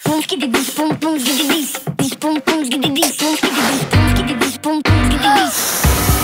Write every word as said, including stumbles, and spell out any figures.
pum, skiddy dis, pum pum, skiddy dis, dis pum pum, skiddy dis, pum skiddy dis, pum skiddy dis, pum pum, skiddy dis.